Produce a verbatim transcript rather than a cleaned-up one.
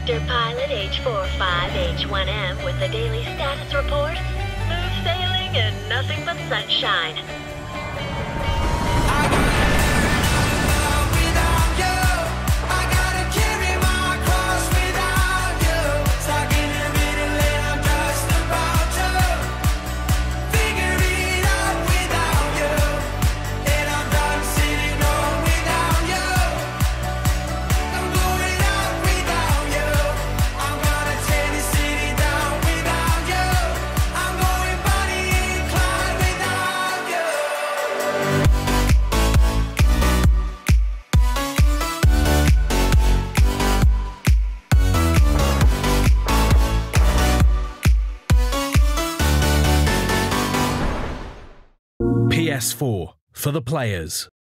Invector pilot H forty-five H one M with the daily status report. Smooth sailing and nothing but sunshine. P S four for the players.